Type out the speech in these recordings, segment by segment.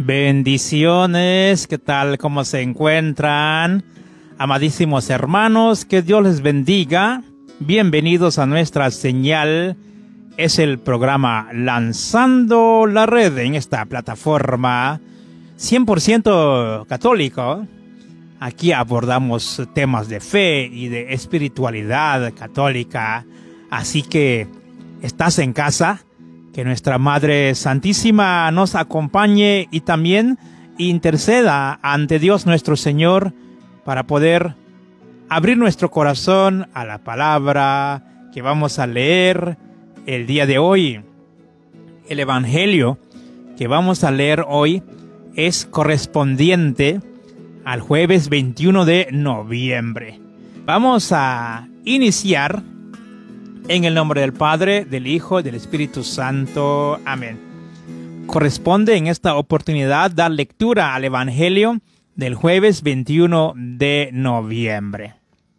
Bendiciones, ¿qué tal? ¿Cómo se encuentran? Amadísimos hermanos, que Dios les bendiga. Bienvenidos a nuestra señal. Es el programa Lanzando la Red en esta plataforma 100% católico. Aquí abordamos temas de fe y de espiritualidad católica. Así que estás en casa. Que nuestra Madre Santísima nos acompañe y también interceda ante Dios nuestro Señor para poder abrir nuestro corazón a la palabra que vamos a leer el día de hoy. El Evangelio que vamos a leer hoy es correspondiente al jueves 21 de noviembre. Vamos a iniciar en el nombre del Padre, del Hijo y del Espíritu Santo. Amén. Corresponde en esta oportunidad dar lectura al Evangelio del jueves 21 de noviembre.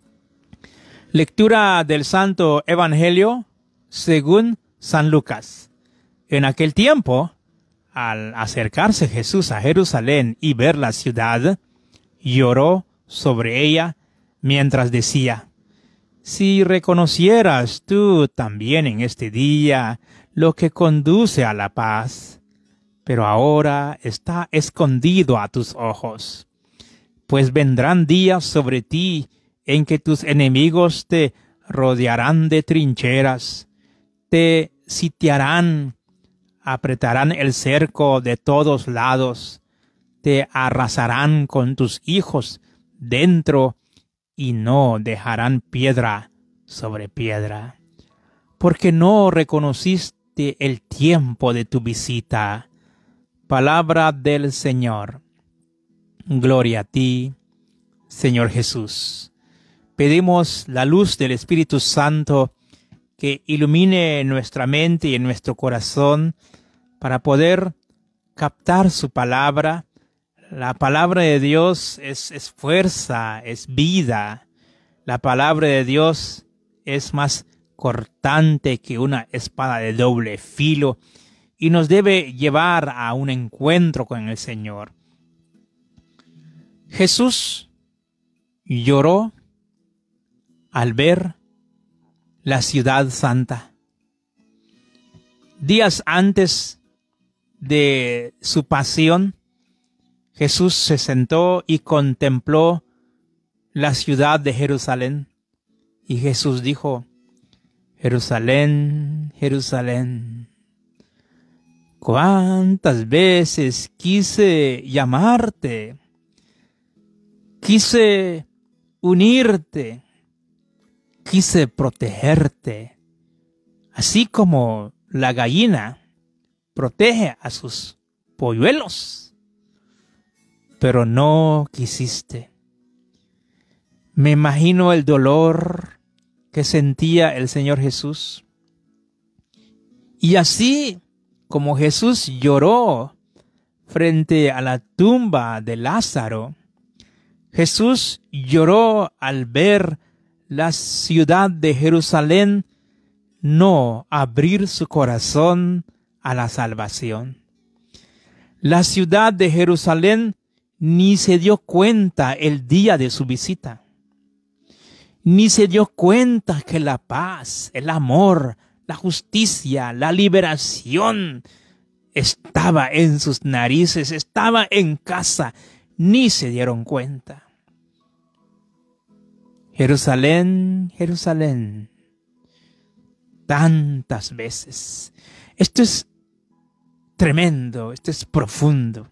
Lectura del Santo Evangelio según San Lucas. En aquel tiempo, al acercarse Jesús a Jerusalén y ver la ciudad, lloró sobre ella mientras decía: si reconocieras tú también en este día lo que conduce a la paz, pero ahora está escondido a tus ojos. Pues vendrán días sobre ti en que tus enemigos te rodearán de trincheras, te sitiarán, apretarán el cerco de todos lados, te arrasarán con tus hijos dentro y no dejarán piedra sobre piedra, porque no reconociste el tiempo de tu visita. Palabra del Señor. Gloria a ti, Señor Jesús. Pedimos la luz del Espíritu Santo que ilumine nuestra mente y nuestro corazón para poder captar su palabra. La palabra de Dios es fuerza, es vida. La palabra de Dios es más cortante que una espada de doble filo y nos debe llevar a un encuentro con el Señor. Jesús lloró al ver la ciudad santa. Días antes de su pasión, Jesús se sentó y contempló la ciudad de Jerusalén. Y Jesús dijo: Jerusalén, Jerusalén, cuántas veces quise llamarte, quise unirte, quise protegerte, así como la gallina protege a sus polluelos. Pero no quisiste. Me imagino el dolor que sentía el Señor Jesús. Y así como Jesús lloró frente a la tumba de Lázaro, Jesús lloró al ver la ciudad de Jerusalén no abrir su corazón a la salvación. La ciudad de Jerusalén ni se dio cuenta el día de su visita. Ni se dio cuenta que la paz, el amor, la justicia, la liberación estaba en sus narices, estaba en casa. Ni se dieron cuenta. Jerusalén, Jerusalén, tantas veces. Esto es tremendo, esto es profundo.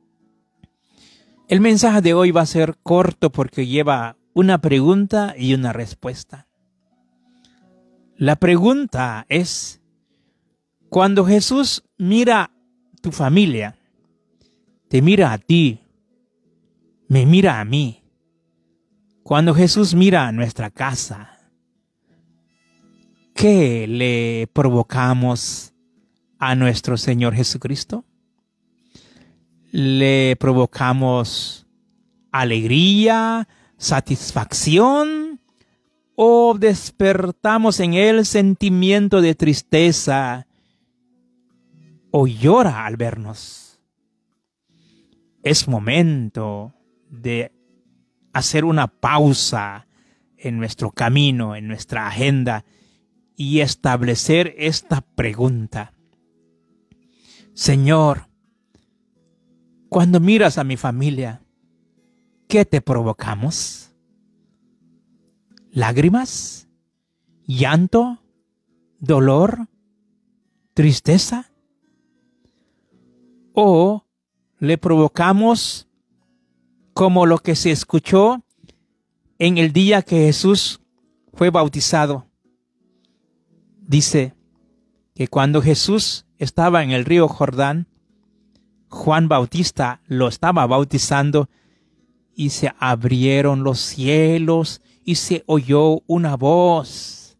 El mensaje de hoy va a ser corto porque lleva una pregunta y una respuesta. La pregunta es: cuando Jesús mira tu familia, te mira a ti, me mira a mí. Cuando Jesús mira a nuestra casa, ¿qué le provocamos a nuestro Señor Jesucristo? ¿Le provocamos alegría, satisfacción, o despertamos en Él sentimiento de tristeza o llora al vernos? es momento de hacer una pausa en nuestro camino, en nuestra agenda, y establecer esta pregunta. Señor, cuando miras a mi familia, ¿qué te provocamos? ¿Lágrimas? ¿Llanto? ¿Dolor? ¿Tristeza? ¿O le provocamos como lo que se escuchó en el día que Jesús fue bautizado? Dice que cuando Jesús estaba en el río Jordán, Juan Bautista lo estaba bautizando y se abrieron los cielos y se oyó una voz.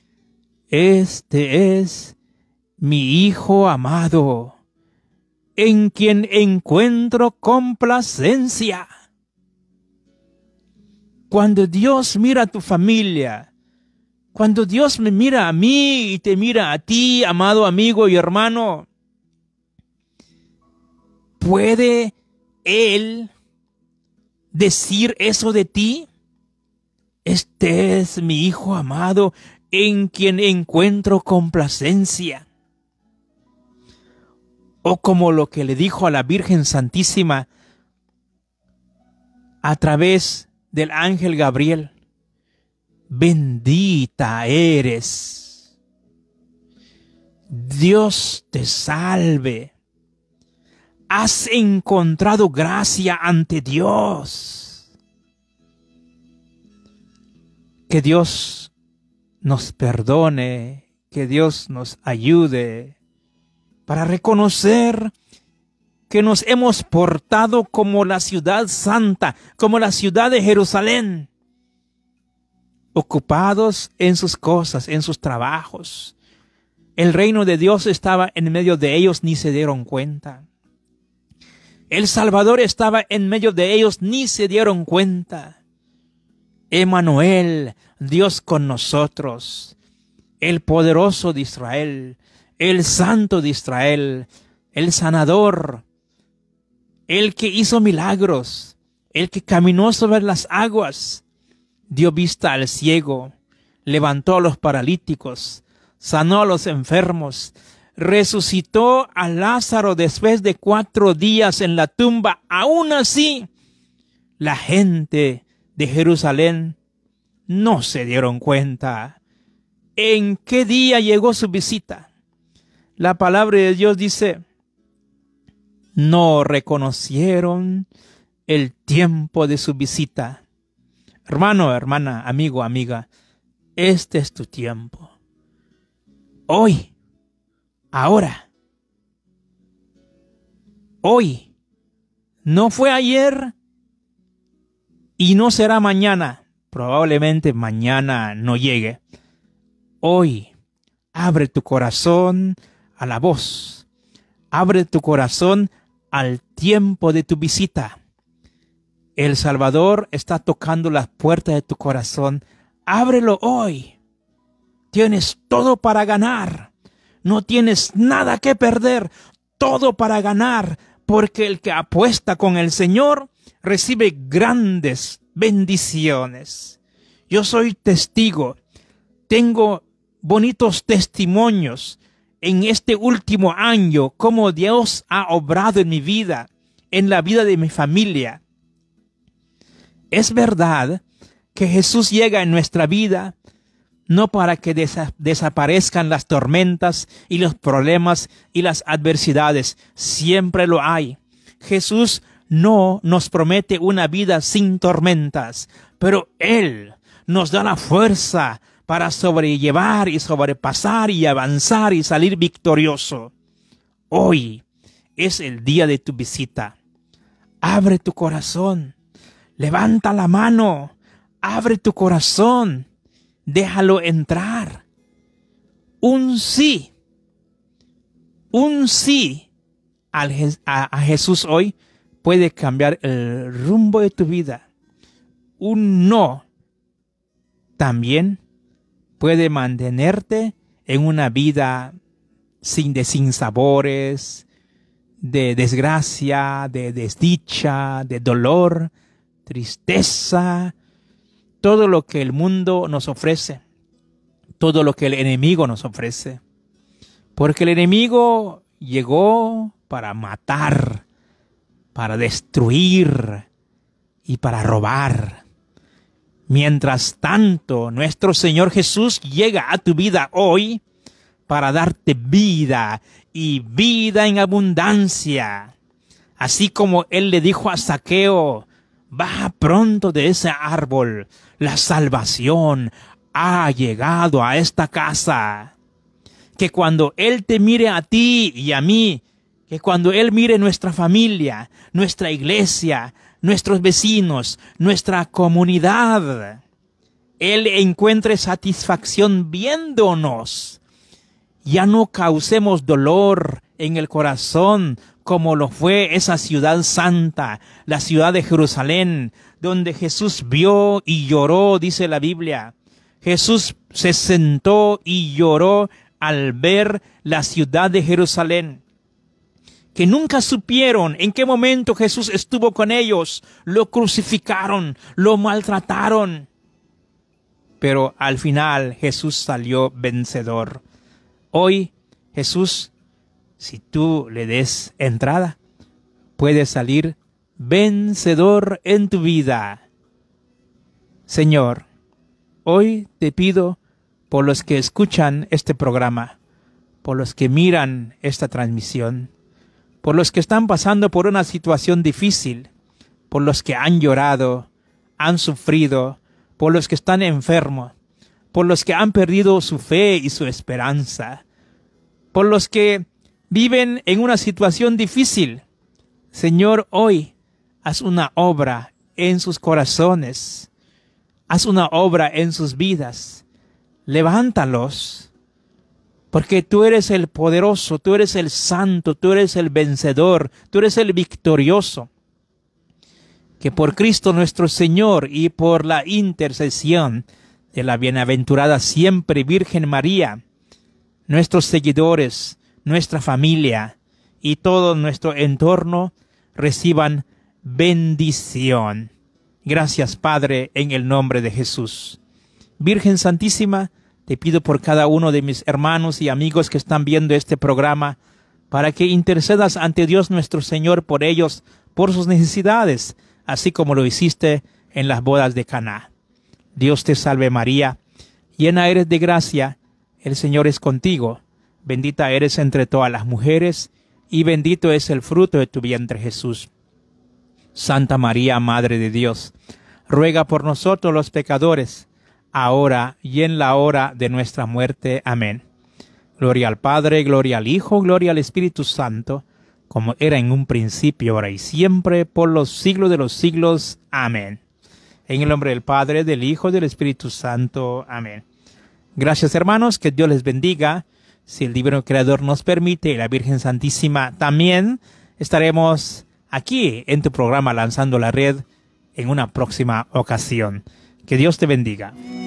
Este es mi Hijo amado, en quien encuentro complacencia. Cuando Dios mira a tu familia, cuando Dios me mira a mí y te mira a ti, amado amigo y hermano, ¿puede Él decir eso de ti? Este es mi Hijo amado, en quien encuentro complacencia. O como lo que le dijo a la Virgen Santísima a través del ángel Gabriel: bendita eres. Dios te salve. Has encontrado gracia ante Dios. Que Dios nos perdone, que Dios nos ayude para reconocer que nos hemos portado como la ciudad santa, como la ciudad de Jerusalén, ocupados en sus cosas, en sus trabajos. El reino de Dios estaba en medio de ellos, ni se dieron cuenta. El Salvador estaba en medio de ellos, ni se dieron cuenta. Emmanuel, Dios con nosotros, el poderoso de Israel, el santo de Israel, el sanador, el que hizo milagros, el que caminó sobre las aguas, dio vista al ciego, levantó a los paralíticos, sanó a los enfermos, resucitó a Lázaro después de 4 días en la tumba. Aún así, la gente de Jerusalén no se dieron cuenta. ¿En qué día llegó su visita? La palabra de Dios dice: no reconocieron el tiempo de su visita. Hermano, hermana, amigo, amiga, este es tu tiempo. Hoy, ahora, hoy, no fue ayer y no será mañana. Probablemente mañana no llegue. Hoy, abre tu corazón a la voz. Abre tu corazón al tiempo de tu visita. El Salvador está tocando las puertas de tu corazón. Ábrelo hoy. Tienes todo para ganar. No tienes nada que perder. Todo para ganar. Porque el que apuesta con el Señor recibe grandes bendiciones. Yo soy testigo. Tengo bonitos testimonios en este último año, cómo Dios ha obrado en mi vida, en la vida de mi familia. Es verdad que Jesús llega en nuestra vida no para que desaparezcan las tormentas y los problemas y las adversidades. Siempre lo hay. Jesús no nos promete una vida sin tormentas, pero Él nos da la fuerza para sobrellevar y sobrepasar y avanzar y salir victorioso. Hoy es el día de tu visita. Abre tu corazón. Levanta la mano. Abre tu corazón. Déjalo entrar. Un sí a Jesús hoy puede cambiar el rumbo de tu vida. Un no también puede mantenerte en una vida sin sinsabores, de desgracia, de desdicha, de dolor, tristeza, todo lo que el mundo nos ofrece, todo lo que el enemigo nos ofrece. Porque el enemigo llegó para matar, para destruir y para robar. Mientras tanto, nuestro Señor Jesús llega a tu vida hoy para darte vida y vida en abundancia. Así como Él le dijo a Zaqueo, baja pronto de ese árbol, la salvación ha llegado a esta casa. Que cuando Él te mire a ti y a mí, que cuando Él mire nuestra familia, nuestra iglesia, nuestros vecinos, nuestra comunidad, Él encuentre satisfacción viéndonos. Ya no causemos dolor en el corazón como lo fue esa ciudad santa, la ciudad de Jerusalén, donde Jesús vio y lloró, dice la Biblia. Jesús se sentó y lloró al ver la ciudad de Jerusalén, que nunca supieron en qué momento Jesús estuvo con ellos. Lo crucificaron, lo maltrataron, pero al final Jesús salió vencedor. Hoy Jesús, si tú le des entrada, puede salir vencedor en tu vida. Señor, hoy te pido por los que escuchan este programa, por los que miran esta transmisión, por los que están pasando por una situación difícil, por los que han llorado, han sufrido, por los que están enfermos, por los que han perdido su fe y su esperanza, por los que viven en una situación difícil. Señor, hoy haz una obra en sus corazones, haz una obra en sus vidas. Levántalos, porque tú eres el poderoso, tú eres el santo, tú eres el vencedor, tú eres el victorioso. Que por Cristo nuestro Señor y por la intercesión de la bienaventurada siempre Virgen María, nuestros seguidores, nuestra familia y todo nuestro entorno reciban bendición. Gracias, Padre, en el nombre de Jesús. Virgen Santísima, te pido por cada uno de mis hermanos y amigos que están viendo este programa, para que intercedas ante Dios nuestro Señor por ellos, por sus necesidades, así como lo hiciste en las bodas de Caná. Dios te salve María, llena eres de gracia, el Señor es contigo, bendita eres entre todas las mujeres, y bendito es el fruto de tu vientre Jesús. Santa María, Madre de Dios, ruega por nosotros los pecadores, ahora y en la hora de nuestra muerte. Amén. Gloria al Padre, gloria al Hijo, gloria al Espíritu Santo, como era en un principio, ahora y siempre, por los siglos de los siglos. Amén. En el nombre del Padre, del Hijo y del Espíritu Santo. Amén. Gracias, hermanos, que Dios les bendiga. Si el Divino Creador nos permite y la Virgen Santísima también, estaremos aquí en tu programa Lanzando la Red en una próxima ocasión. Que Dios te bendiga.